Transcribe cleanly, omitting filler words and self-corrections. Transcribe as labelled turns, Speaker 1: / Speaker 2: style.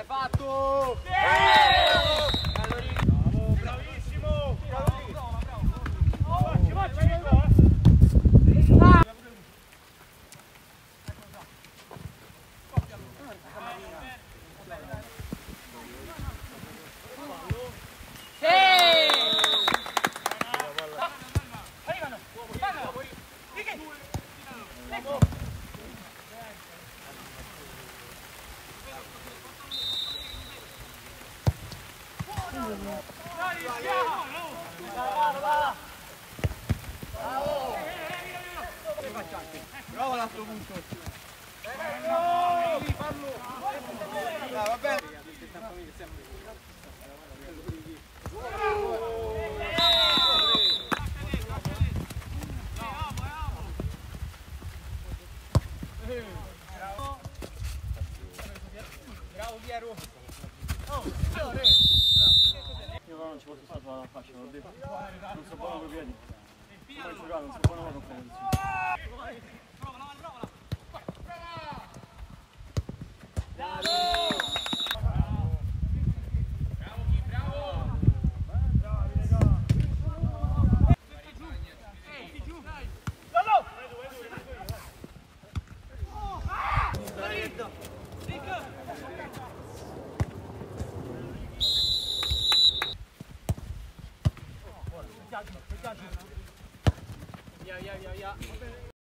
Speaker 1: È fatto!
Speaker 2: Bravo, bravissimo! Facci, Nico!
Speaker 1: Bravo l'altro punto. Va bene. Bravo Piero.
Speaker 3: Io non ci posso stare facile, l'ho detto. Non so buono con i piedi. Non so buono con la conferenza.